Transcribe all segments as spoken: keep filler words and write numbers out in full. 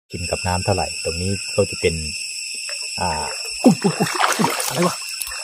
กินกับน้ำเท่าไหร่ตรงนี้ก็จะเป็นอ่าอะไรวะ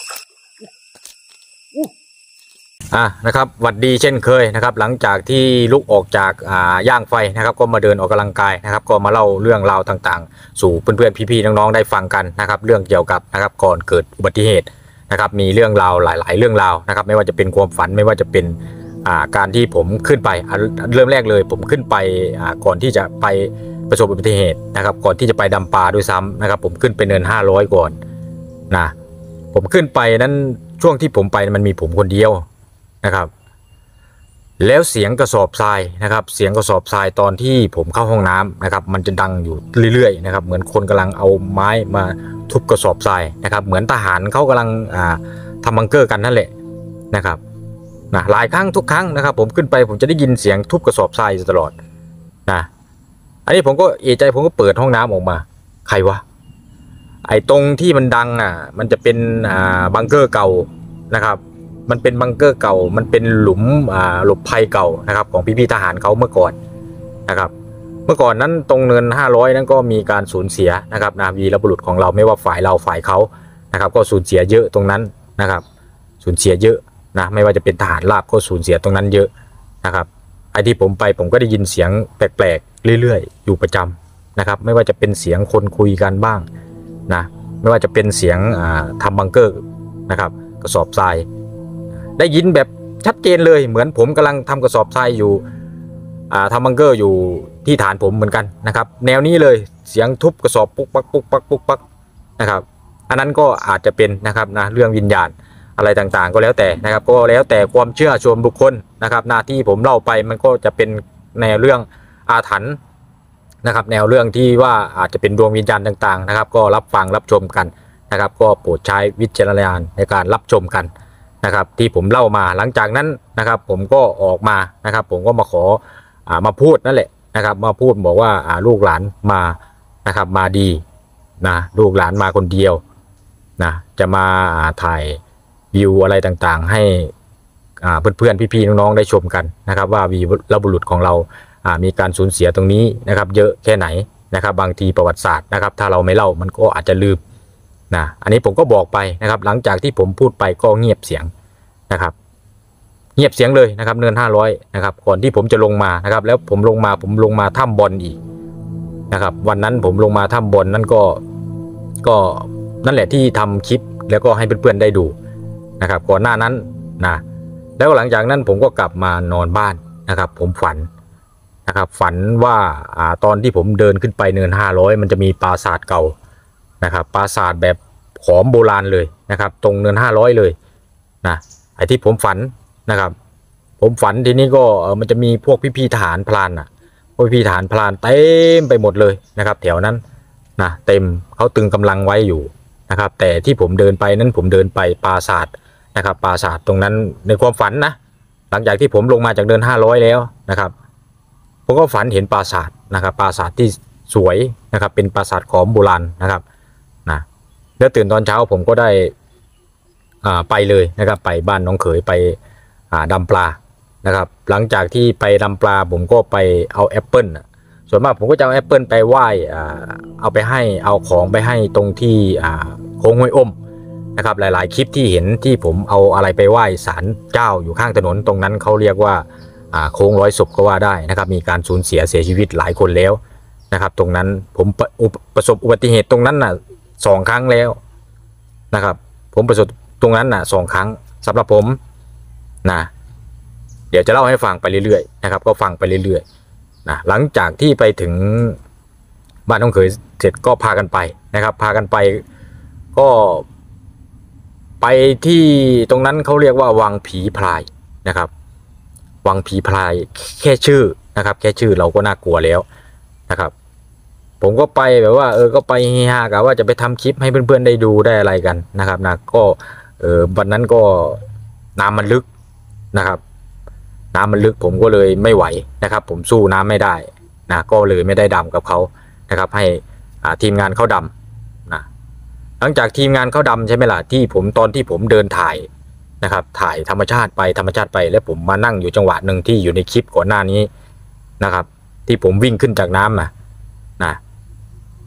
อ่านะครับหวัดดีเช่นเคยนะครับหลังจากที่ลุกออกจากอ่าย่างไฟนะครับก็มาเดินออกกำลังกายนะครับก็มาเล่าเรื่องราวต่างๆสู่เพื่อนๆพี่ๆน้องๆได้ฟังกันนะครับเรื่องเกี่ยวกับนะครับก่อนเกิดอุบัติเหตุนะครับมีเรื่องราวหลายๆเรื่องราวนะครับไม่ว่าจะเป็นความฝันไม่ว่าจะเป็นอ่าการที่ผมขึ้นไปเริ่มแรกเลยผมขึ้นไปอ่าก่อนที่จะไปประสบอุบัติเหตุนะครับก่อนที่จะไปดำปลาด้วยซ้ำนะครับผมขึ้นไปเนินห้าร้อยก่อนนะผมขึ้นไปนั้นช่วงที่ผมไปมันมีผมคนเดียวนะครับแล้วเสียงกระสอบทรายนะครับเสียงกระสอบทรายตอนที่ผมเข้าห้องน้ำนะครับมันจะดังอยู่เรื่อยๆนะครับเหมือนคนกำลังเอาไม้มาทุบกระสอบทรายนะครับเหมือนทหารเขากำลังอ่าทำบังเกอร์กันนั่นแหละนะครับนะหลายครั้งทุกครั้งนะครับผมขึ้นไปผมจะได้ยินเสียงทุบกระสอบทรายตลอดนะอันนี้ผมก็เอะใจผมก็เปิดห้องน้ำออกมาใครวะไอ้ตรงที่มันดังอ่ะมันจะเป็นอ่าบังเกอร์เก่านะครับมันเป็นบังเกอร์เก่ามันเป็นหลุมอ่าหลบภัยเก่านะครับของพี่ๆทหารเขาเมื่อก่อนนะครับเมื่อก่อนนั้นตรงเนินห้าร้อยนั้นก็มีการสูญเสียนะครับนาวีรบุรุษของเราไม่ว่าฝ่ายเราฝ่ายเขานะครับก็สูญเสียเยอะตรงนั้นนะครับสูญเสียเยอะนะไม่ว่าจะเป็นทหารราบก็สูญเสียตรงนั้นเยอะนะครับไอ้ที่ผมไปผมก็ได้ยินเสียงแปลกๆเรื่อยๆอยู่ประจำนะครับไม่ว่าจะเป็นเสียงคนคุยกันบ้างนะไม่ว่าจะเป็นเสียงอ่าทำบังเกอร์นะครับกระสอบทรายได้ยินแบบชัดเจนเลยเหมือนผมกำลังทำกระสอบทรายอยู่อ่าทำบังเกอร์อยู่ที่ฐานผมเหมือนกันนะครับแนวนี้เลยเสียงทุบกระสอบปุ๊กปักปุ๊กปักปุ๊กปักนะครับอันนั้นก็อาจจะเป็นนะครับนะเรื่องวิญญาณอะไรต่างๆก็แล้วแต่นะครับก็แล้วแต่ความเชื่อส่วนบุคคลนะครับหน้าที่ผมเล่าไปมันก็จะเป็นแนวเรื่องอาถรรพ์นะครับแนวเรื่องที่ว่าอาจจะเป็นดวงวิญญาณต่างๆนะครับก็รับฟังรับชมกันนะครับก็โปรดใช้วิจารณญาณในการรับชมกันนะครับที่ผมเล่ามาหลังจากนั้นนะครับผมก็ออกมานะครับผมก็มาขออ่ามาพูดนั่นแหละนะครับมาพูดบอกว่าอ่าลูกหลานมานะครับมาดีนะลูกหลานมาคนเดียวนะจะมาอ่าถ่ายวิวอะไรต่างๆให้อ่าเพื่อนๆพี่ๆน้องๆได้ชมกันนะครับว่าวีรบุรุษของเราอ่ามีการสูญเสียตรงนี้นะครับเยอะแค่ไหนนะครับบางทีประวัติศาสตร์นะครับถ้าเราไม่เล่ามันก็อาจจะลืมนะอันนี้ผมก็บอกไปนะครับหลังจากที่ผมพูดไปก็เงียบเสียงนะครับเงียบเสียงเลยนะครับเนินห้าร้อยนะครับก่อนที่ผมจะลงมานะครับแล้วผมลงมาผมลงมาถ้ำบอลอีกนะครับวันนั้นผมลงมาถ้ำบอลนั่นก็ก็นั่นแหละที่ทำคลิปแล้วก็ให้เพื่อนๆได้ดูนะครับก่อนหน้านั้นนะแล้วหลังจากนั้นผมก็กลับมานอนบ้านนะครับผมฝันนะครับฝันว่าอ่าตอนที่ผมเดินขึ้นไปเนินห้าร้อยมันจะมีปราสาทเก่านะครับปราสาทแบบขอมโบราณเลยนะครับตรงเนินห้าร้อยเลยนะไอ้ที่ผมฝันนะครับผมฝันทีนี้ก็มันจะมีพวกพี่ๆทหารพลานอ่ะพวกพี่ทหารพลานเต็มไปหมดเลยนะครับแถวนั้นนะเต็มเขาตึงกำลังไว้อยู่นะครับแต่ที่ผมเดินไปนั้นผมเดินไปปราสาทนะครับปราสาทตรงนั้นในความฝันนะหลังจากที่ผมลงมาจากเดินห้าร้อยแล้วนะครับผมก็ฝันเห็นปราสาทนะครับปราสาทที่สวยนะครับเป็นปราสาทขอมโบราณนะครับนะแล้วตื่นตอนเช้าผมก็ได้อ่าไปเลยนะครับไปบ้านน้องเขยไปอ่าดำปลานะครับหลังจากที่ไปดำปลาผมก็ไปเอาแอปเปิลส่วนมากผมก็จะเอาแอปเปิลไปไหว้อ่าเอาไปให้เอาของไปให้ตรงที่อ่าโค้งห้วยอ้มนะครับหลายๆคลิปที่เห็นที่ผมเอาอะไรไปไหว้ศาลเจ้าอยู่ข้างถนนตรงนั้นเขาเรียกว่าอ่าโค้งร้อยศพก็ว่าได้นะครับมีการสูญเสียเสียชีวิตหลายคนแล้วนะครับตรงนั้นผมประสบอุบัติเหตุตรงนั้นน่ะสองครั้งแล้วนะครับผมประสบตรงนั้นน่ะสองครั้งสำหรับผมนะเดี๋ยวจะเล่าให้ฟังไปเรื่อยๆนะครับก็ฟังไปเรื่อยๆนะหลังจากที่ไปถึงบ้านน้องเขยเสร็จก็พากันไปนะครับพากันไปก็ไปที่ตรงนั้นเขาเรียกว่าวังผีพรายนะครับวังผีพรายแค่ชื่อนะครับแค่ชื่อเราก็น่ากลัวแล้วนะครับผมก็ไปแบบว่าเออก็ไปเฮฮากะว่าจะไปทำคลิปให้เพื่อนๆได้ดูได้อะไรกันนะครับนะก็เออวันนั้นก็น้ำมันลึกนะครับน้ำมันลึกผมก็เลยไม่ไหวนะครับผมสู้น้ำไม่ได้นะก็เลยไม่ได้ดำกับเขานะครับให้อ่าทีมงานเขาดำนะหลังจากทีมงานเขาดำใช่ไหมล่ะที่ผมตอนที่ผมเดินถ่ายนะครับถ่ายธรรมชาติไปธรรมชาติไปแล้วผมมานั่งอยู่จังหวะหนึ่งที่อยู่ในคลิปก่อนหน้านี้นะครับที่ผมวิ่งขึ้นจากน้ำนะนะ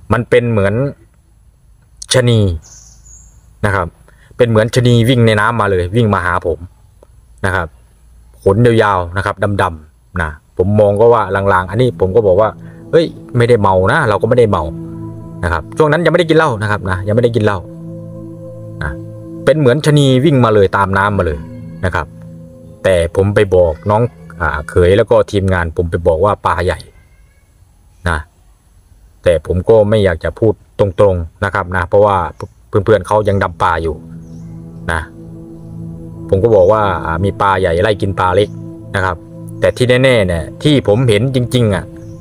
มันเป็นเหมือนชะนีนะครับเป็นเหมือนชะนีวิ่งในน้ำมาเลยวิ่งมาหาผมนะครับขนยาวๆนะครับดำๆนะผมมองก็ว่าลางๆอันนี้ผมก็บอกว่าเฮ้ยไม่ได้เมานะเราก็ไม่ได้เมานะครับช่วงนั้นยังไม่ได้กินเหล้านะครับนะยังไม่ได้กินเหล้านะเป็นเหมือนชะนีวิ่งมาเลยตามน้ำมาเลยนะครับแต่ผมไปบอกน้องอ่าเขยแล้วก็ทีมงานผมไปบอกว่าปลาใหญ่นะแต่ผมก็ไม่อยากจะพูดตรงๆนะครับนะเพราะว่าเพื่อนๆเขายังดำปลาอยู่นะผมก็บอกว่ามีปลาใหญ่ไล่กินปลาเล็กนะครับแต่ที่แน่ๆเนี่ยที่ผมเห็นจริงๆอ่ะ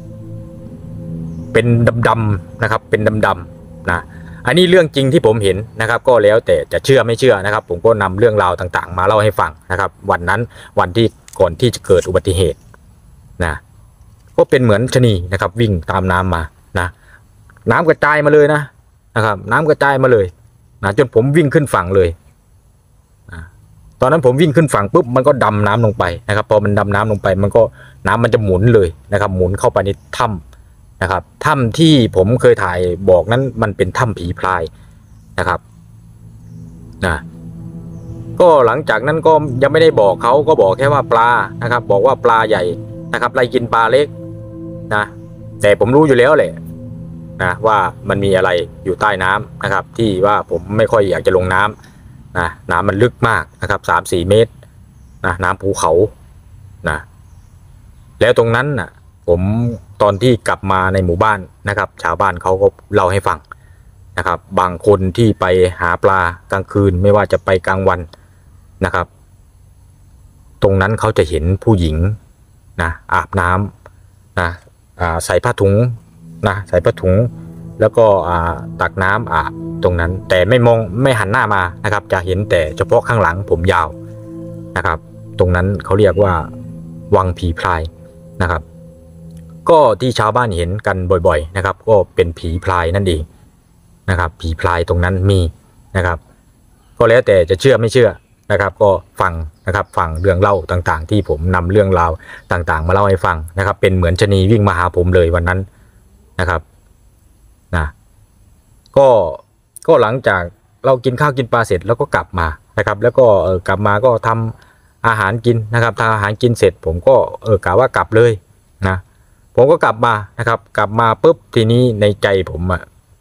เป็นดำๆนะครับเป็นดำๆนะอันนี้เรื่องจริงที่ผมเห็นนะครับก็แล้วแต่จะเชื่อไม่เชื่อนะครับผมก็นำเรื่องราวต่างๆมาเล่าให้ฟังนะครับวันนั้นวันที่ก่อนที่จะเกิดอุบัติเหตุนะก็เป็นเหมือนชะนีนะครับวิ่งตามน้ำมานะน้ำกระจายมาเลยนะนะครับน้ำกระจายมาเลยนะจนผมวิ่งขึ้นฝั่งเลยนะตอนนั้นผมวิ่งขึ้นฝั่งปุ๊บมันก็ดำน้ำลงไปนะครับพอมันดำน้ำลงไปมันก็น้ำมันจะหมุนเลยนะครับหมุนเข้าไปในถ้ำนะครับถ้ำที่ผมเคยถ่ายบอกนั้นมันเป็นถ้ำผีพรายนะครับนะก็หลังจากนั้นก็ยังไม่ได้บอกเขาก็บอกแค่ว่าปลานะครับบอกว่าปลาใหญ่นะครับไล่กินปลาเล็กนะแต่ผมรู้อยู่แล้วแหละนะว่ามันมีอะไรอยู่ใต้น้ำนะครับที่ว่าผมไม่ค่อยอยากจะลงน้ำนะน้ำมันลึกมากนะครับสามสี่เมตรนะน้ำภูเขานะแล้วตรงนั้นน่ะผมตอนที่กลับมาในหมู่บ้านนะครับชาวบ้านเขาก็เล่าให้ฟังนะครับบางคนที่ไปหาปลากลางคืนไม่ว่าจะไปกลางวันนะครับตรงนั้นเขาจะเห็นผู้หญิงนะอาบน้ำนะใส่ผ้าถุงนะใส่ผ้าถุงแล้วก็ตักน้ำอาบตรงนั้นแต่ไม่มองไม่หันหน้ามานะครับจะเห็นแต่เฉพาะข้างหลังผมยาวนะครับตรงนั้นเขาเรียกว่าวังผีพรายนะครับก็ที่ชาวบ้านเห็นกันบ่อยๆนะครับก็เป็นผีพรายนั่นเองนะครับผีพรายตรงนั้นมีนะครับก็แล้วแต่จะเชื่อไม่เชื่อนะครับก็ฟังนะครับฟังเรื่องเล่าต่างๆที่ผมนำเรื่องราวต่างๆมาเล่าให้ฟังนะครับเป็นเหมือนชะนีวิ่งมาหาผมเลยวันนั้นนะครับนะก็ก็หลังจากเรากินข้าวกินปลาเสร็จแล้วก็กลับมานะครับแล้วก็เออกลับมาก็ทำอาหารกินนะครับทำอาหารกินเสร็จผมก็เออกะว่ากลับเลยนะผมก็กลับมานะครับกลับมาปุ๊บทีนี้ในใจผมอ่ะ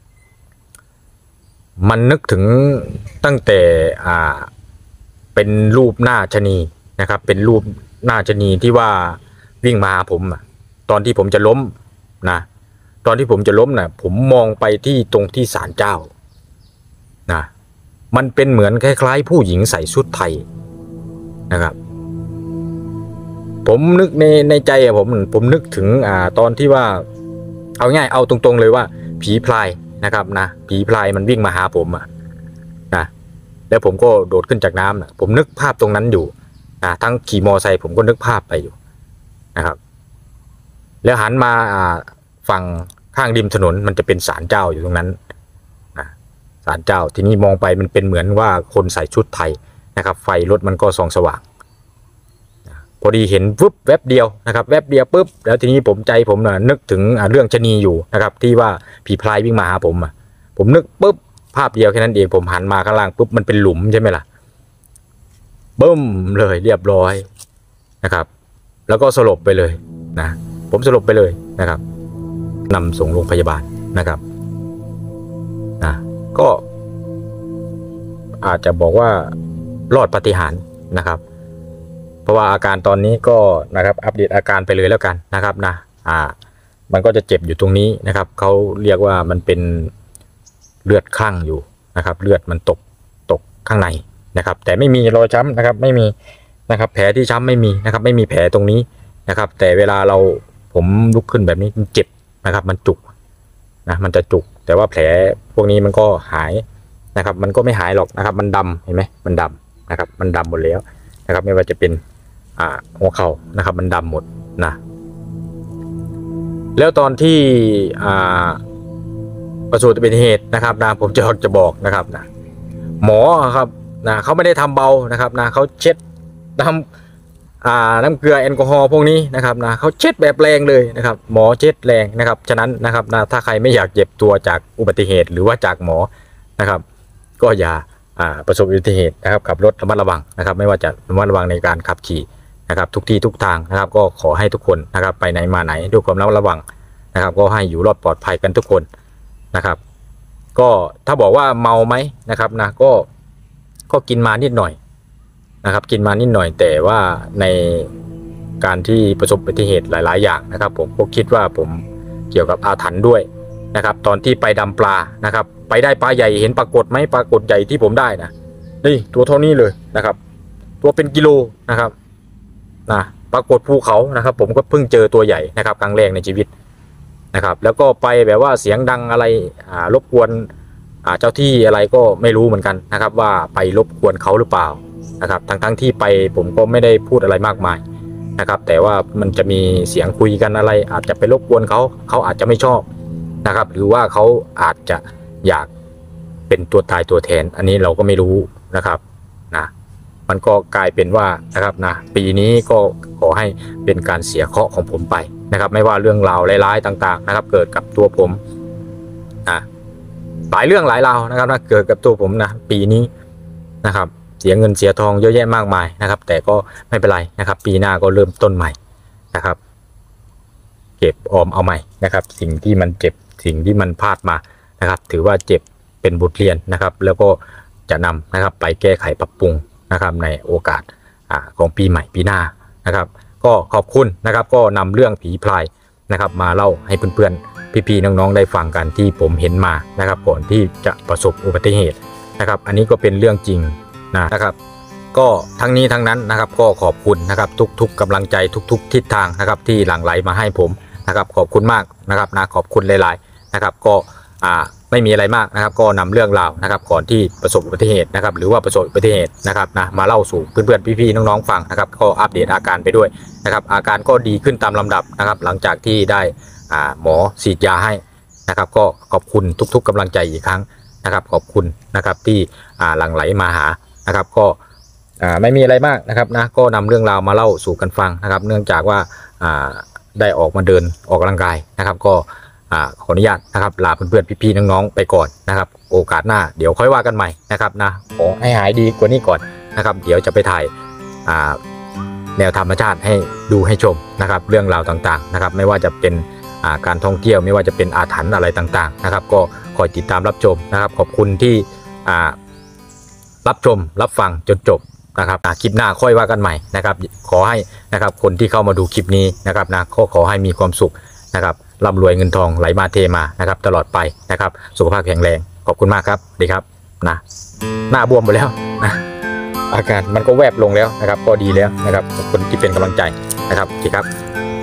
มันนึกถึงตั้งแต่อ่าเป็นรูปหน้าชะนีนะครับเป็นรูปหน้าชะนีที่ว่าวิ่งมาหาผมอ่ะตอนที่ผมจะล้มนะตอนที่ผมจะล้มน่ะผมมองไปที่ตรงที่ศาลเจ้านะมันเป็นเหมือนคล้ายๆผู้หญิงใส่ชุดไทยนะครับผมนึกในในใจอะผมผมนึกถึงอ่าตอนที่ว่าเอาง่ายเอาตรงๆเลยว่าผีพรายนะครับนะผีพรายมันวิ่งมาหาผมอะนะแล้วผมก็โดดขึ้นจากน้ำนะผมนึกภาพตรงนั้นอยู่นะทั้งขี่มอไซค์ผมก็นึกภาพไปอยู่นะครับแล้วหันมาอ่าฝั่งข้างริมถนนมันจะเป็นศาลเจ้าอยู่ตรงนั้นนะศาลเจ้าทีนี้มองไปมันเป็นเหมือนว่าคนใส่ชุดไทยนะครับไฟรถมันก็ส่องสว่างพอดีเห็นปุ๊บแวบเดียวนะครับแวบเดียวปุ๊บแล้วทีนี้ผมใจผมน่ะนึกถึงเรื่องชะนีอยู่นะครับที่ว่าผีพรายวิ่งมาหาผมอ่ะผมนึกปุ๊บภาพเดียวแค่นั้นเองผมหันมาข้างล่างปุ๊บมันเป็นหลุมใช่ไหมล่ะบึ้มเลยเรียบร้อยนะครับแล้วก็สลบไปเลยนะผมสลบไปเลยนะครับนำส่งโรงพยาบาลนะครับนะก็อาจจะบอกว่ารอดปาฏิหาริย์นะครับเพราะว่าอาการตอนนี้ก็นะครับอัปเดตอาการไปเลยแล้วกันนะครับนะอ่ามันก็จะเจ็บอยู่ตรงนี้นะครับเขาเรียกว่ามันเป็นเลือดคลั่งอยู่นะครับเลือดมันตกตกข้างในนะครับแต่ไม่มีรอยช้ำนะครับไม่มีนะครับแผลที่ช้ำไม่มีนะครับไม่มีแผลตรงนี้นะครับแต่เวลาเราผมลุกขึ้นแบบนี้มันเจ็บนะครับมันจุกนะมันจะจุกแต่ว่าแผลพวกนี้มันก็หายนะครับมันก็ไม่หายหรอกนะครับมันดำเห็นไหมมันดำนะครับมันดำหมดแล้วนะครับไม่ว่าจะเป็นอ่าหัวเข่านะครับมันดำหมดนะแล้วตอนที่อ่าประสบอุบัติเหตุนะครับนะผมจะจะบอกนะครับนะหมอครับนะเขาไม่ได้ทำเบานะครับนะเขาเช็ดทอ่าน้ำเกลือแอลกอฮอล์พวกนี้นะครับนะเขาเช็ดแบบแรงเลยนะครับหมอเช็ดแรงนะครับฉะนั้นนะครับนะถ้าใครไม่อยากเจ็บตัวจากอุบัติเหตุหรือว่าจากหมอนะครับก็อย่าอ่าประสบอุบัติเหตุนะครับขับรถระมัดระวังนะครับไม่ว่าจะระมัดระวังในการขับขี่นะครับทุกที่ทุกทางนะครับก็ขอให้ทุกคนนะครับไปไหนมาไหนด้วยความระมัดระวังนะครับก็ให้อยู่รอดปลอดภัยกันทุกคนนะครับก็ถ้าบอกว่าเมาไหมนะครับนะก็ก็กินมานิดหน่อยนะครับกินมานิดหน่อยแต่ว่าในการที่ประสบอุบัติเหตุหลายๆอย่างนะครับผมก็คิดว่าผมเกี่ยวกับอาถรรพ์ด้วยนะครับตอนที่ไปดำปลานะครับไปได้ปลาใหญ่เห็นปรากฏไหมปรากฏใหญ่ที่ผมได้นะนี่ตัวเท่านี้เลยนะครับตัวเป็นกิโลนะครับนะปรากฏภูเขานะครับผมก็เพิ่งเจอตัวใหญ่นะครับครั้งแรกในชีวิตนะครับแล้วก็ไปแบบว่าเสียงดังอะไรอ่ารบกวนอ่าเจ้าที่อะไรก็ไม่รู้เหมือนกันนะครับว่าไปรบกวนเขาหรือเปล่านะครับทั้งทั้งที่ไปผมก็ไม่ได้พูดอะไรมากมายนะครับแต่ว่ามันจะมีเสียงคุยกันอะไรอาจจะไปรบกวนเขาเขาอาจจะไม่ชอบนะครับหรือว่าเขาอาจจะอยากเป็นตัวตายตัวแทนอันนี้เราก็ไม่รู้นะครับนะมันก็กลายเป็นว่านะครับนะปีนี้ก็ขอให้เป็นการเสียเคราะห์ของผมไปนะครับไม่ว่าเรื่องราวร้ายๆต่างๆนะครับเกิดกับตัวผมอ่ะหลายเรื่องหลายราวนะครับนะเกิดกับตัวผมนะปีนี้นะครับเสียเงินเสียทองเยอะแยะมากมายนะครับแต่ก็ไม่เป็นไรนะครับปีหน้าก็เริ่มต้นใหม่นะครับเก็บออมเอาใหม่นะครับสิ่งที่มันเจ็บสิ่งที่มันพลาดมานะครับถือว่าเจ็บเป็นบทเรียนนะครับแล้วก็จะนำนะครับไปแก้ไขปรับปรุงนะครับในโอกาสอ่าของปีใหม่ปีหน้านะครับก็ขอบคุณนะครับก็นำเรื่องผีพลายนะครับมาเล่าให้เพื่อนๆพี่ๆน้องๆได้ฟังกันที่ผมเห็นมานะครับก่อนที่จะประสบอุบัติเหตุนะครับอันนี้ก็เป็นเรื่องจริงนะครับก็ทั้งนี้ทั้งนั้นนะครับก็ขอบคุณนะครับทุกๆกำลังใจทุกๆทิศทางนะครับที่หลั่งไหลมาให้ผมนะครับขอบคุณมากนะครับนะขอบคุณหลายๆนะครับก็อ่าไม่มีอะไรมากนะครับก็นำเรื่องราวนะครับก่อนที่ประสบอุบัติเหตุนะครับหรือว่าประสบอุบัติเหตุนะครับนะมาเล่าสู่เพื่อนๆพี่ๆน้องๆฟังนะครับก็อัปเดตอาการไปด้วยนะครับอาการก็ดีขึ้นตามลำดับนะครับหลังจากที่ได้อ่าหมอฉีดยาให้นะครับก็ขอบคุณทุกๆกำลังใจอีกครั้งนะครับขอบคุณนะครับที่อ่าหลั่งไหลมาหานะครับก็อ่าไม่มีอะไรมากนะครับนะก็นำเรื่องราวมาเล่าสู่กันฟังนะครับเนื่องจากว่าอ่าได้ออกมาเดินออกกำลังกายนะครับก็ขออนุญาตนะครับลาเพื่อนๆพี่ๆน้องๆไปก่อนนะครับโอกาสหน้าเดี๋ยวค่อยว่ากันใหม่นะครับนะขอให้หายดีกว่านี้ก่อนนะครับเดี๋ยวจะไปถ่ายแนวธรรมชาติให้ดูให้ชมนะครับเรื่องราวต่างๆนะครับไม่ว่าจะเป็นการท่องเที่ยวไม่ว่าจะเป็นอาถรรพ์อะไรต่างๆนะครับก็คอยติดตามรับชมนะครับขอบคุณที่รับชมรับฟังจนจบนะครับคลิปหน้าค่อยว่ากันใหม่นะครับขอให้นะครับคนที่เข้ามาดูคลิปนี้นะครับนะก็ขอให้มีความสุขนะครับร่ำรวยเงินทองไหลมาเทมานะครับตลอดไปนะครับสุขภาพแข็งแรงขอบคุณมากครับดีครับนะหน้าบวมหมดแล้วนะอาการมันก็แวบลงแล้วนะครับก็ดีแล้วนะครับขอบคุณที่เป็นกำลังใจนะครับดีครับ